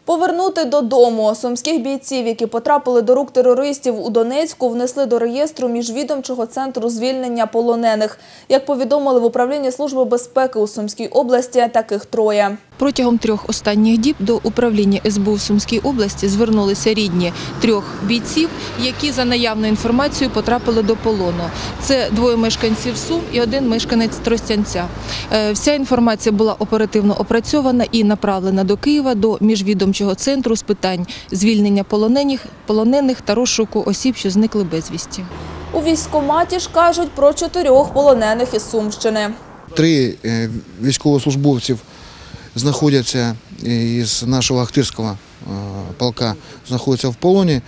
Повернути додому. Сумських бійців, які потрапили до рук терористів у Донецьку, внесли до реєстру міжвідомчого центру звільнення полонених. Як повідомили в управлінні Служби безпеки у Сумській області, таких троє. Протягом 3 останніх діб до управління СБУ в Сумській області звернулися рідні 3 бійців, які за наявною інформацією потрапили до полону. Це 2 мешканців Сум і 1 мешканець Тростянця. Вся інформація була оперативно опрацьована і направлена до Києва, до міжвідомчого центру з питань звільнення полонених та розшуку осіб, що зникли безвісті. У військкоматі ж кажуть про 4 полонених із Сумщини. 3 військовослужбовців знаходяться із нашого Ахтирського полка, знаходяться в полоні.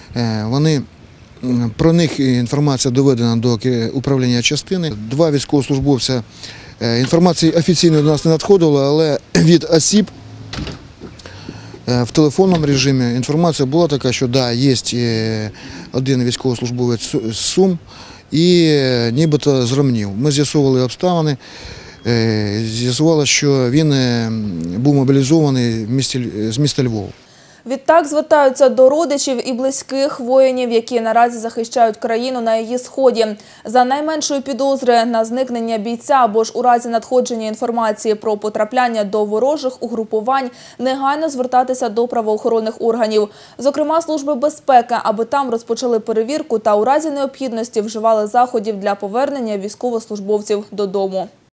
Про них інформація доведена до управління частини. 2 військовослужбовця, інформації офіційно до нас не надходило, але від осіб в телефонному режимі інформація була така, що да, є 1 військовослужбовець з Сум і нібито з Ромнів. Ми з'ясовували обставини. З'ясувалося, що він був мобілізований з міста Львова. Відтак звертаються до родичів і близьких воїнів, які наразі захищають країну на її сході. За найменшої підозри на зникнення бійця або ж у разі надходження інформації про потрапляння до ворожих угрупувань негайно звертатися до правоохоронних органів, зокрема Служби безпеки, аби там розпочали перевірку та у разі необхідності вживали заходів для повернення військовослужбовців додому.